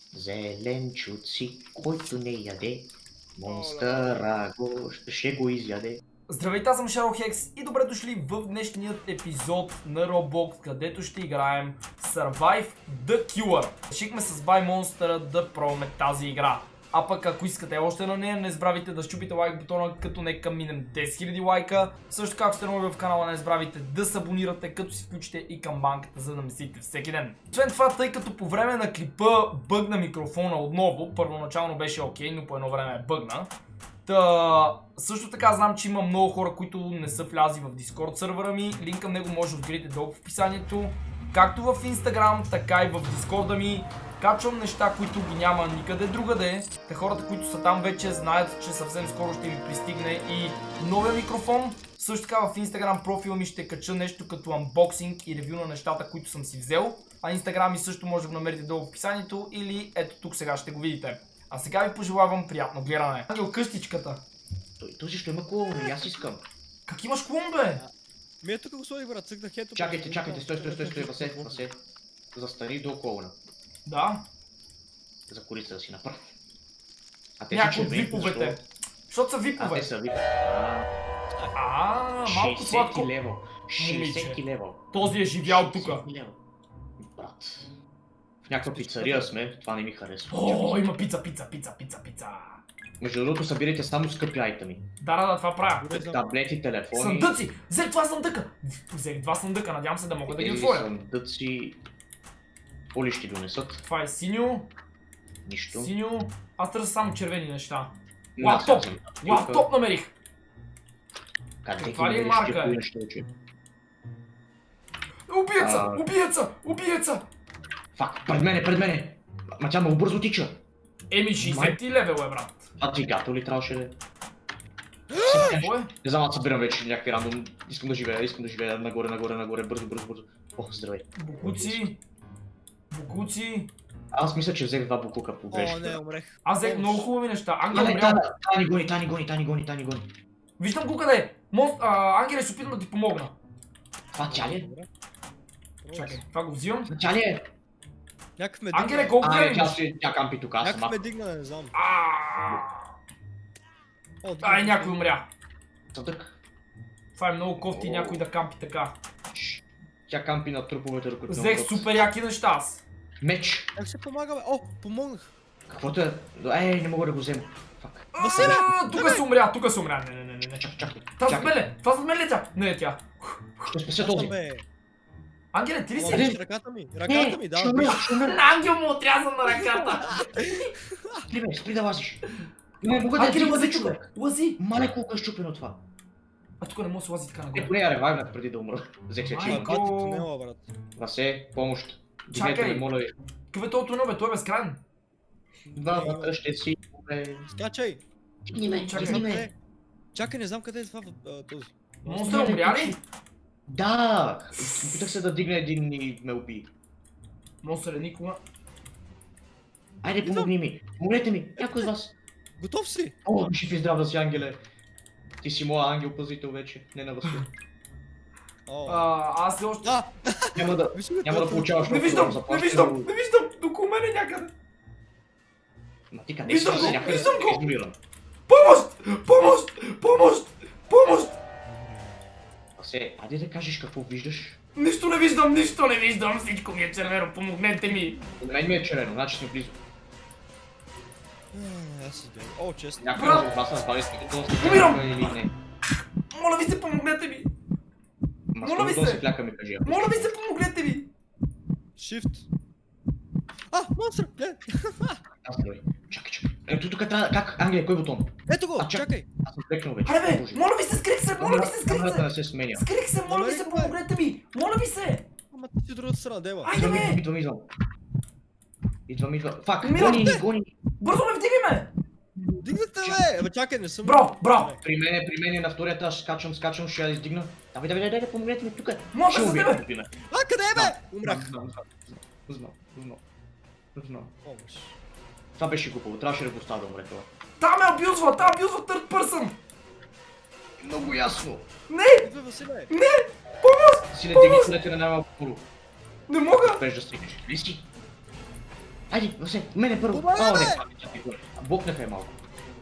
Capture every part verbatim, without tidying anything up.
Зеленчуци, който не яде, монстъра го, ще го изяде. Здравейте, аз съм ShadowHex и добре дошли в днешният епизод на Roblox, където ще играем Survive the Killer. Решихме с Buy Monster да пробваме тази игра. А пък ако искате още на нея, не забравяйте да щупите лайк бутона, като нека минем десет хиляди лайка. Също така, ако сте нови в канала, не забравяйте да се абонирате, като си включите и камбанката, за да мислите всеки ден. Освен това, тъй като по време на клипа бъгна микрофона отново, първоначално беше окей, но по едно време бъгна. Та, също така знам, че има много хора, които не са влязли в Discord сървъра ми. Линк към него може да откриете долу в описанието. Както в Instagram, така и в Discord ми. Качвам неща, които ги няма никъде другаде. Те хората, които са там, вече знаят, че съвсем скоро ще ми пристигне и новия микрофон. Също така в Instagram профила ми ще кача нещо като анбоксинг и ревю на нещата, които съм си взел. А Instagram ми също може да го намерите долу в описанието или ето тук сега ще го видите. А сега ви пожелавам приятно гледане. Ангел, къщичката. Той този ще има клон, аз искам. Как имаш клон, бе? Ми е тук го сложих, брат, цъкнах ето. Чакайте, чакайте, стой, стой, стой, стой, Васе, Васе. Застани до клона. Да. За корица да си направи. А те някои от червени, виповете. Защото са випове. А те са випове. А, малко сладко. шейсет лева. шейсет лева. Този е живял тука. Брат. В някаква пицария сме, това не ми харесва. О, има пица, пица, пица, пица, пица. Между другото събирайте само скъпи айтеми. Да, да, да, това правя. Таблети, телефони. Съндъци! Взех това съндъка! Взех два съндъка, надявам се да мога да ги отворя. Съндъци... Какво ли ще донесат? Това е синьо. Нищо. Синьо. Аз търся само червени неща. Лаптоп! Съм... Лаптоп намерих! Къде каква ги ли е намериш марка, тия е? неща, че? Убиеца! А... Убиеца! Убиеца! Фак, пред мене, пред мене! Ма тя много бързо тича. Еми шейсет левел е, брат. А двигател ли трябваше да е? Какво е? Не знам, аз събирам вече някакви рандом. Искам да живея, искам да живея нагоре, нагоре, нагоре, бързо, бързо, бързо. О, здравей. Букуци. Букуци. Аз мисля, че взех два букука по грешка. О, не, умрех. Аз взех много хубави неща. Ангел Ай, умрял. Тани гони, Тани гони, Тани гони, Тани гони. Виждам го къде е. Монст... А, Ангеле, ще опитам да ти помогна. Това тя ли е? Чакай, това го взимам. Тя ли е? Някакъв ме Ангеле, дигна. колко А, време не, тя имаш? си, тя кампи тук, аз Някакъв сама. ме дигна, не знам. О, Ай, някой умря. Съдък. Това е много кофти О. някой да кампи така. Тя кампи на труповете, докато не Взех умрат. супер яки неща аз. Меч. Как се помага, бе? О, помогнах. Каквото е? Ей, не мога да го взема. Фак. Василе! А, Тука се умря, тука се умря. Не, не, не, не, не. Чакай, чакай. Това зад чакай. мен ли? Това зад мен ли е тя? Не е тя. Ще спася Аз съм, този. бе. Ангеле, ти ли О, си? виж ръката ми. Ръката ми, да. ще умря, ще умря. На Ангел му отрязан на ръката. Спри, бе, спри да лазиш. Не мога да Ангеле, дигна, лази бе, човек. тука. Лази. Мале колко е щупено това. А тук не може да се лази така Е, нагоре. поне я ревайвнах преди да умра. Взех се Майко. чива. Бати тунела, брат. Васе, помощ. Дигнете Чакай. ме, моля ви. Какъв е този тунел, бе? Той е безкрайен. Да, вътре ще си. бе. Скачай. Дигни ме, Чакай. дигни Къде ме. е? Чакай, не знам къде е това а, този. Монстър умря ли? Да! Опитах се да дигна един и ме уби. Монстър е никога. Айде, помогни ми. Помогнете ми. Някой от вас. Готов си? О, жив и здрав да си, ангеле. Ти си моя ангел-пазител вече, не на Васил. О. А, аз още... Да! Няма да, Виж ли, няма да това- получаваш Не много виждам, голяма не заплаща, виждам, но- не виждам. Около мене някъде. Ма ти къде Виждам си? го, Някъде виждам си го. изолиран. Помощ! Помощ! Помощ! Помощ! Асе, айде да кажеш какво виждаш. Нищо не виждам, нищо не виждам, всичко ми е червено, помогнете ми! От мен ми е черено, значи сме близо. А, Аз си гледам. О, честно. Някой Брат! от вас нас бави с Умирам! или не. Моля ви се, помогнете ми! Моля ви Маскалото се! се кляка ми кажи. Моля ви се, помогнете ми! Shift. А, монстър! Гледай. Аз не. Чакай, чакай. Ето тук трябва, как, Ангеле, кой бутон? Ето го, А, чак- чакай. Аз съм клекнал вече. Аре бе, Боже. моля ви се, скрих се, моля ви се, скрих Камерата не се! се сменя. Скрих се, моля ви се, Намери го, бе. помогнете ми! Моля ви се! Ама ти си другата страна, дева. Айде Идвам, идвам, бе! идвам, идвам. Идвам, идвам. Фак, Умирам, гони ни, те! гони ни. Бързо ме вдигай ме! Дигнете, бе! Абе, чакай, не съм... Бро, бро! При мен, при мен е на втория етаж, скачам, скачам, ще я издигна. Давай, давай, давай, помогнете ми тук. Мога Ще с убия, тебе! например. А, къде е, бе? Умрях. Знам, знам, знам, знам, знам. Помощ. Това беше глупаво, трябваше да го оставя да умре това. Та ме абюзва, та абюзва third person! Много ясно. Не! Идвай, Василе. Не! Помощ! Си не дигни, да те не най-малко първо. Не мога! Без да стигнеш. Не си. Айде, Васе, мене първо. Помагай, О, бе! не, букнаха я малко.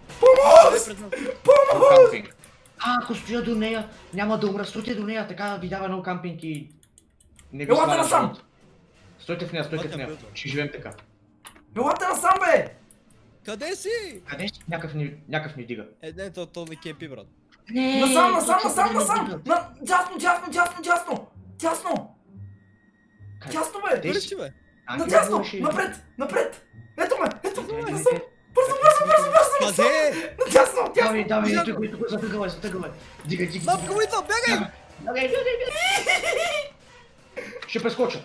Помощ! Кампинг. А, ако стоя до нея, няма да умра. Стойте до нея, така ви дава много кампинг и... Не ви Елате сваля насам! живот. Стойте в нея, стойте в нея. Ще живеем така. Елате насам, бе! Къде си? Къде си? Някакъв ни, някакъв ни дига. Е, не, то, то ми кемпи, брат. Не, Насам, насам, точно насам, не насам! дига. На... Дясно, дясно, дясно, дясно! Дясно! Къде? Дясно, бе! Къде Къде си? си, бе? А, На ти дясно! можеш и- Напред! Напред! Ето ме! Ето Айде, ме! айде, Насам! айде. Бързо, бързо, бързо, бързо! насам! Къде? На дясно, дясно! Давай, давай, Бягам. тук, тук, затъгвай, затъгвай. Дига, дига, Мапка, дига. уидва, бягай! Бягай, бягай, бягай. Ще прескоча.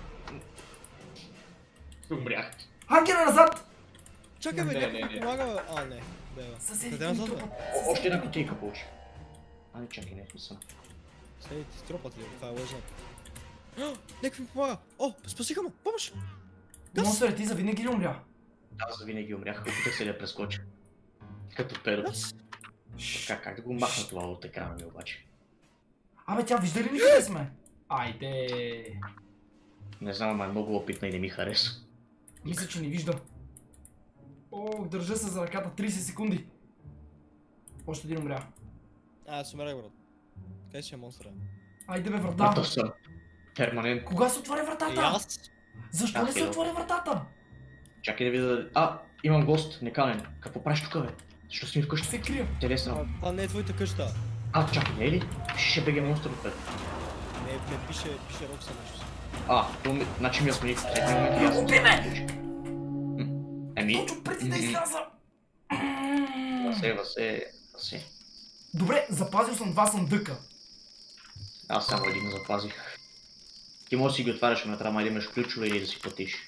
Умрях. Ангела назад! Чакай, бе, Не, някой не, ми не. помага, бе. А, не. Бега. Съседите Къде ми назад, бе? трупат. О, още една кутийка получи. А, не, чакай, не, не съм. Съседите стропат ли? Това е лъжна. Някой ми помага. О, спасиха ме. Помощ! Газ! Монстър, ти завинаги ли умря? Аз винаги умрях, опитах се да я прескоча. Като перо. Газ! Как, как да го махна това от екрана ми обаче? Абе, тя вижда ли ни къде сме? Айде. Не знам, ама е много опитна и не ми хареса. Мисля, че не вижда. О, държа се за ръката трийсет секунди. Още един умря. А, аз умрях, брат. Къде си е монстъра? Айде бе, врата. Готов съм. Перманент. Кога се отваря И вратата? аз? Защо Аз не се идвам. отваря вратата? Чакай да видя. А, имам гост, неканен. Какво правиш тук, бе? Защо си ми вкъщи? Се крия. Телесна. А, Това не е твоята къща. А, чакай, не е ли? Ще беге монстър отпред. Не, не пише, пише Рокса нещо. А, то ми, значи ми я смени в последния момент и аз. Убий ме! М, Еми, Точно преди да изляза. Васе, Васе, Васе. Добре, запазил съм два съндъка. Аз само един запазих. Ти можеш да си ги отваряш, но трябва да имаш ключове или да си платиш.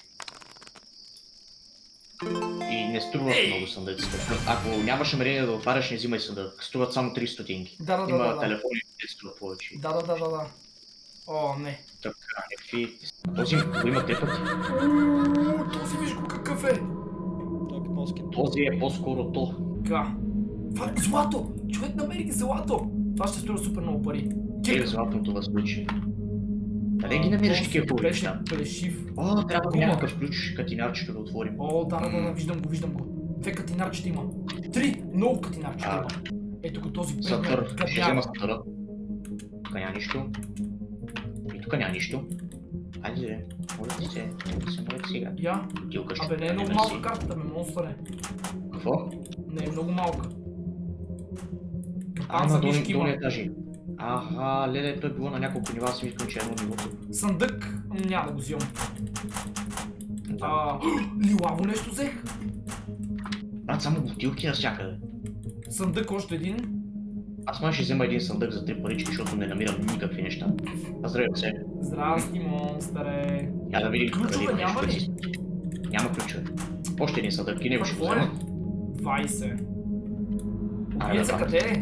И не струват Ей! много съндъците. Ако нямаш намерение да отваряш, не взимай съндък. Струват само три стотинки. Да, да, да, Има да, да. телефони, които струват повече. Да, да, да, да, да. О, не. Така, някакви... Този го има три пъти. Ууу, този виж го какъв е. Той е китонски. Този е по-скоро то. Така. Това е злато! Човек намери злато! Това ще струва супер много пари. Е, Кирк! златното възлучи. Къде ги намираш такива хубави Беше неща? плешив. О, трябва да Гума. някакъв ключ, катинарчето да отворим. О, да, да, да, да, виждам го, виждам го. Две катинарчета има. Три! Много катинарчета А. има. Ето го този Сатър, предмет ще взема катнява. сатъра. Тук няма нищо. И тук няма нищо. Айде, де, моля ти се, моля ти се, моля ти се игра. Я? Бутилка ще Абе, не е много мерси. малка картата, ме, монстър е. Какво? Не е много малка. А, Капан за на долни, мишки долни има. етажи. Аха, леле, той е било на няколко нива, аз си мислям, че е едно нивото. Съндък, м, няма да го взимам. Да. А, лилаво нещо взех. Брат, само бутилки навсякъде. Съндък още един. Аз май ще взема един съндък за три парички, защото не намирам никакви неща. А здравей се. Здрасти, монстъре. Я да видим Ключове дали има няма нещо, ли? което си- Няма ключове. Още един съндък и него ще го Какво е? взема. двайсет. Аре, Убиеца брат. къде е?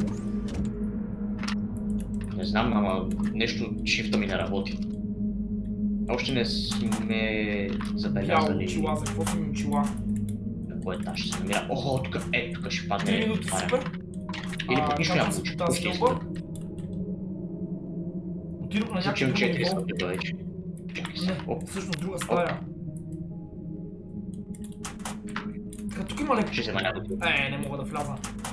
Не знам, ама нещо, шифта ми не работи. Още не сме Бяло забелязали очила, за какво са ми очила? на кой етаж се намира. Охо, тук, е, тук ще падне. Три минути отваря. супер. Или А, пък нищо качвам няма се получи. по тази Пушки стълба. искам. Отидох на Случим някакво друго четири ниво. са вече. Чакай се. Не, Оп, всъщност друга стая. Така, тук има леко. ще взема някой. Е, не мога да вляза.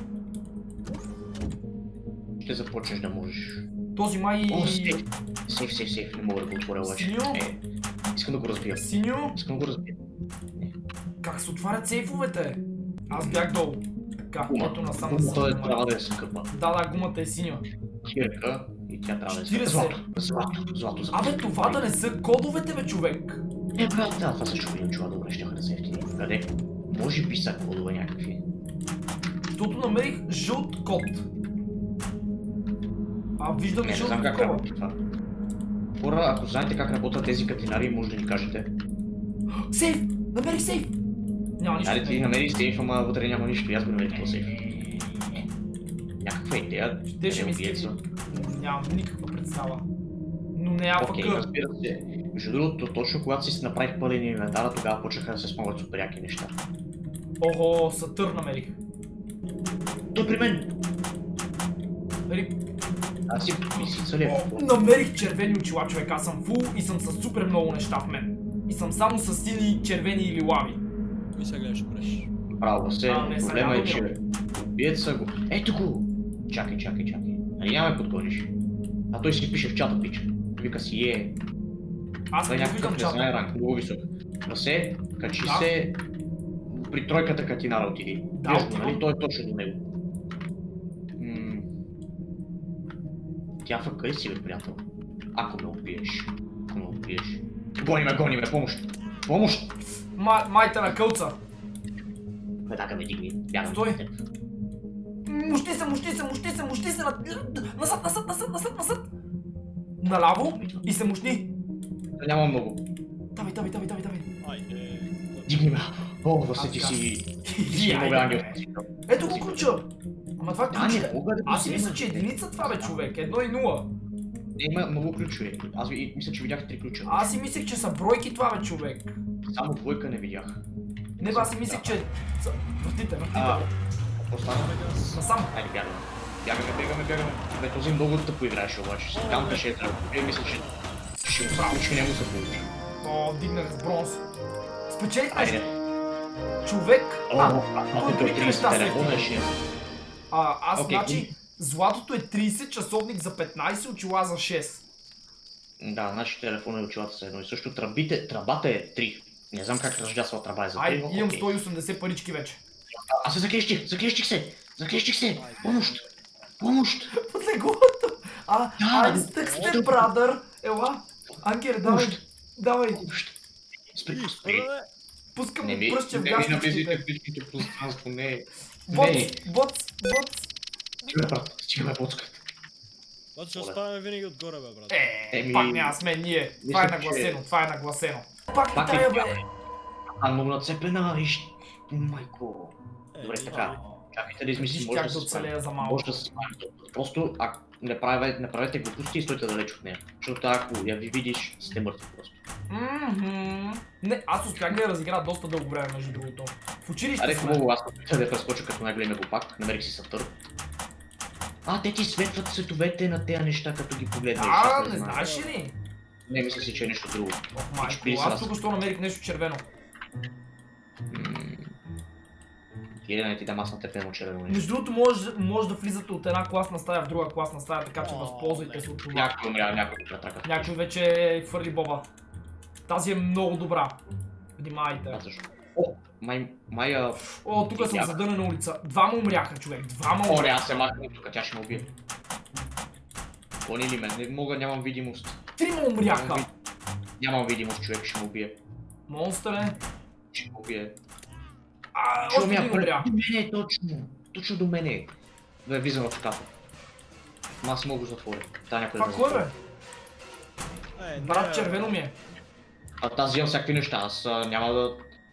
Ще започнеш да можеш. Този май... О, сейф. Сейф, сейф, сейф. Не мога да го отворя обаче. Синьо? Е, искам да го разбия. Синьо? Искам да го разбия. Как се отварят сейфовете? Аз бях долу. Така, Гума. ето насам Гумата насам. е трябва да е скъпа. Да, да, гумата е синя. Кирка и тя трябва да е скъпа. четирийсет. Злато, злато, злато. за Абе, това да не са кодовете, бе, човек. Е, брат, да, това също видим чува добре, ще да са ефтини. Къде? Може би са кодове някакви. Защото намерих жълт код. А, виждам Не, не жълт знам как такова. работи това. Хора, ако знаете как работят тези катинари, може да ни кажете. Сейф! Намерих сейф! Няма нищо. Айде ти намери сейф, ама вътре няма нищо. И аз го намерих този сейф. Някаква идея. Те ще къде ми убиеца. скипнат. Нямам никаква представа. Но не е Окей, АФК. разбира се. Между другото, точно когато си направих пълен инвентар, тогава почнаха да се смогват супер яки неща. Охо, Сатър намерих. Той при мен! Рип. Аз си лисица ли? е? О, намерих червени очила, човек. Аз съм фул и съм с супер много неща в мен. и съм само с сини, червени или лави. Ми сега гледаш преш. Браво, се, А, не, сега проблема е, го че убият са го. Ето го! Чакай, чакай, чакай. Нали няма ме подгониш? А той си пише в чата, пича. Вика си е. Аз Той не го виждам някакъв не знае чата. ранг, много висок. Расе, качи Да. се при тройката катинара отиди. Да, Виж го, отивам. нали? Той е точно до него. М. Тя фъка ли си, бе, приятел? Ако ме убиеш. Ако ме убиеш. Гони ме, гони ме, помощ! Помощ! Ма- Майта на кълца. Веднага ме дигни. Бягам. Стой. от теб. Мущи се, мущи се, мущи се, мущи се, на- назад, назад, назад, назад, назад. Наляво и се мущни. Няма много. Давай, давай, давай, давай, давай. Айде. Дигни ме. О, Васе, Аз ти така. си... Ти си Айде, много ангел. бе. Ето го ключа. Ама това е А, ключ. не мога да го Аз си взема, мисля, че човек. единица това бе, човек. Едно и нула. Има много ключове. Аз ви, мисля, че видях три ключа. Аз си мислех, че са бройки това бе, човек. Само двойка не видях. Не бе, аз си мислех, че... са- Въртите, въртите. А, какво стана? Насам. Айде, бягаме. Бягаме, бягаме, бягаме. Бе, този много тъпо играеше обаче. С кампеше е трябва. Вие мисля, че ще му се получи, не му се получи. О, дигнах с бронз. Спечелихме Айде. човек. О, А, ако той е другите трийсет, неща се телефона е шест. а, аз Окей. значи, златото е трийсет, часовник за петнайсет, очила за шест. Да, значи телефона и очилата са едно и също. Тръбите, тръбата е три. Не знам как ръждясва тръба е за три, Айде, но имам окей. сто и осемдесет парички вече. Аз се заклещих, заклещих се, заклещих се. Помощ, помощ. Под леглото. А, Да, айде, стък сте, да. брадър. Ела, Ангер, давай, Помощ. давай. Помощ. Спри, Спри, спри. Пускам Не ми, пръстче в не ми навлизайте гасничките. в личното пространство, не. Боц, Не, боц, боц. стига, брат, стига ме боцкат. Бат, ще оставяме винаги отгоре, бе, брат. Е, Еми, пак няма сме ние. Това е мисля, нагласено, че- това е нагласено. Пак ли Пак ли тая, бе? тя? А, много нацепена, виж. Майко. Е, Добре, и- така. Чакайте да измислим, Виж може как да да се оцелея справим. за малко. Може да се справим. Просто, а, не, правете, не правете глупости и стойте далеч от нея. Защото ако я ви видиш, сте мъртви просто. Мгм. Не, аз успях да я разигра доста дълго време, между другото. В училище Аре, сме. хубаво, аз опитах да прескоча като най-големия глупак, намерих си съвтър. А, те ти светват цветовете на тези неща, като ги погледнеш. А, аз не знам. знаеш ли? Не, мисля си, че е нещо друго. Ох, Значи, майко, са аз раз- тук що намерих нещо червено. М, Ти да не ти дам аз на теб едно червено нещо. Между другото, може, може да влизате от една класна стая в друга класна стая, така че О, възползвайте бе. се от това. Някой умря, някой го претрака. Някой вече хвърли боба. Тази е много добра. Внимайте. А, защо? О, май, май, а... О, тук съм Видях. задънена улица. Двама умряха, човек. Двама О, не, умряха. аз се махам тук, тя ще ме убие. Гони ли ме? Не мога, нямам видимост. Трима умряха. Нямам видимост, човек ще ме убие. Монстъре. Ще ме убие. А, Чува още ми един я умря. до мене, точно. Точно до мене. Бе, влизам в шкафа. Ама аз мога го затворя. Та някой Това да кой бе? затворя. Е, не, Брат, бе, червено ми е. А тази имам всякакви неща, аз а, няма да...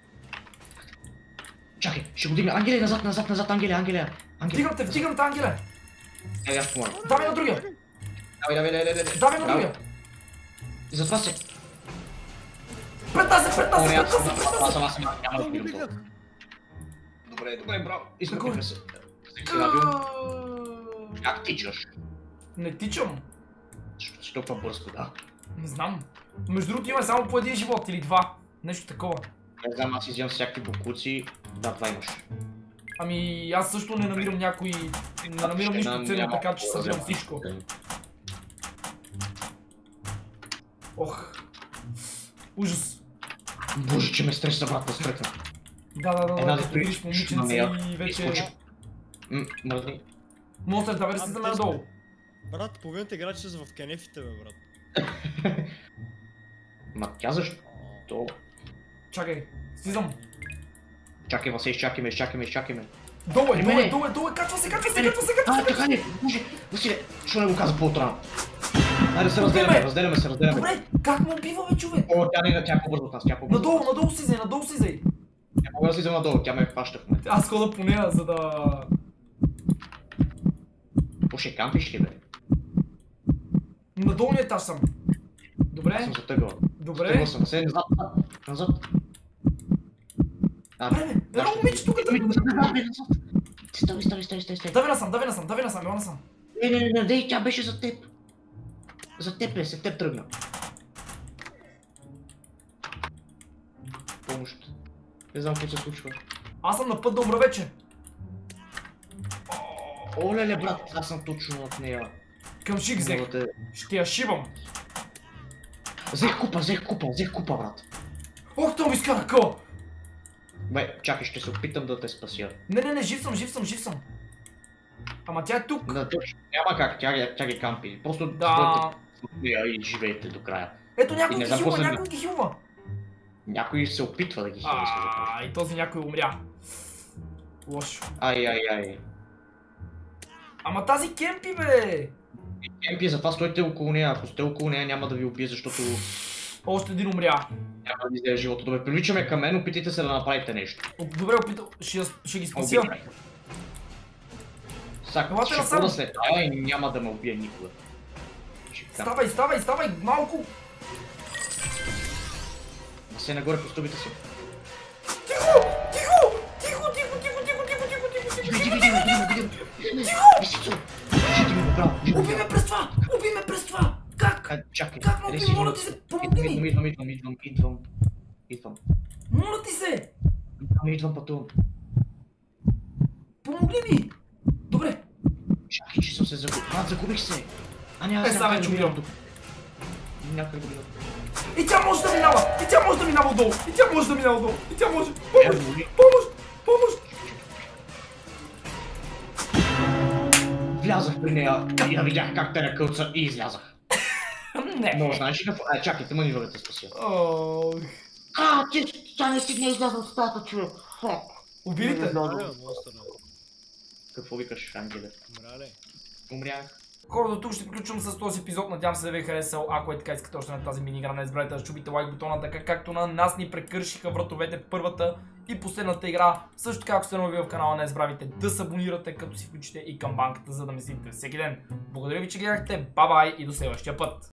Чакай, ще го дигна. Ангеле, назад, назад, назад, Ангеле, Ангеле. Ангеле. Вдигам те, вдигам те, Ангеле. Е, аз помогна. Давай на другия. Давай, давай, давай, давай. Давай на Браво. другия. И затова се... Пред нас, пред нас, О, не, пред аз съм, нас, пред аз нас. съм, аз съм, няма да О, отидам бега. толкова. Добре, добре, браво. Такова. Измъкнахме се. Всеки радио. Как тичаш? Не тичам. Защо си толкова бързо, да? Не знам. Между другото има само по един живот или два. Нещо такова. Не знам, аз изям всякакви бокуци. Да, това имаш. Ами аз също не намирам някой... Не намирам нищо ценно, така че събирам всичко. Ох. Ужас. Боже, че ме стреса, брат, да стрекна. Да, да, да, Една да, да като видиш момиченце и вече... М, мръдни. Монстър, давай да се за мен долу. Брат, половината играчи са в кенефите, бе, брат. Ма тя защо? Чакай, слизам. Чакай, Васе, изчакай ме, изчакай ме, изчакай ме. Долу е, При долу е, мене. долу е, долу е, качва се, качва се, качва се, качва А, се. така не, може, Василе, защо не го каза по-утрано? Айде се разделяме, разделяме се, разделяме. Добре, как ме убива, бе, човек? О, тя не, тя е по-бързо от нас, тя е по-бързо. Надолу, надолу слизай, надолу слизай. Тя мога да слизам надолу, тя ме хваща в момента. Аз хода по нея, за да... Какво ще кампиш ли, бе? На долния етаж съм. Аз Добре, съм затъгъл. добре. Затъгъл съм, се назад, назад. А, Добре, бе, едно момиче тук Ами, да... назад, назад, бе, назад. Стави, стави, стави, стави, стави. Дави насам, дави насам, дави насам, дави насам. Не, не, не, не, дей, тя беше за теб. За теб, бе, се теб тръгна. Не знам какво се случва. Аз съм на път да умра вече. Оле-ле, брат, аз съм точно над нея. Към шик взех. Те... Ще я шибам. Взех купа, взех купа, взех купа, брат. Ох, то ми изкара къл. Бе, чакай, ще се опитам да те спася. Не, не, не, жив съм, жив съм, жив съм. Ама тя е тук. Да, точно. Няма как, тя, ги- тя ги кампи. Просто Да. бъдете и живеете до края. Ето И някой не ги знам хилва, какво са- някой ги хилва. Някой се опитва да ги хили, искаш да кажа. А, и този някой умря. Лошо. Ай, ай, ай. Ама тази кемпи, бе! Емпи, затова стойте около нея. Ако сте около нея, няма да ви убие, защото Още един умря. няма да ви излезе живота. Добре, привличаме към мен, опитайте се да направите нещо. О, добре, опитал. Ще, я- ще ги спася. Обичай. Сак, Елате ще насам. хода след тая и няма да ме убие никога. Ще кам. Ставай, ставай, ставай, малко. Се нагоре по стълбите си. Тихо! Тихо! Тихо, тихо, тихо, тихо, тихо, тихо, тихо, тихо, Диви, тихо, диви, тихо, диви, тихо, диви, тихо! Лисицо! Кажи ми го, браво! Уби ме през това! Уби ме през това! Как? А, чакай, Как ме уби? реси, Моля ти се, помогни идвам, ми! идвам, идвам, идвам, идвам, идвам, Моля ти се! идвам, идвам, пътувам. Помогни ми! Добре. Чакай, че съм се загубил. А, загубих се! А, няма Е, сега вече умирам. тук. Някъде го видам. И тя може да минава! И тя може да минава отдолу! И тя може да минава отдолу! И тя може! Е, Помощ! моли. Помощ! Помощ! Влязах при нея и я видях как те накълца и излязах. Не! Но знаеш ли какво? А, чакай, те мъни да те спася. Ох. А, ти, тя не стигна изляза от стаята, човек. Фак. Убили те? Умря, монстър. Какво викаш, Анджеле? Умря ли? Умрях. Хора, до тук ще приключвам с този епизод. Надявам се да ви е харесал. Ако е така, искате още на тази мини игра, не забравяйте да чупите лайк бутона, така както на нас ни прекършиха вратовете първата и последната игра. Също така, ако сте нови в канала, не забравяйте да се абонирате, като си включите и камбанката, за да ме следите всеки ден. Благодаря ви, че гледахте. Бай-бай и до следващия път!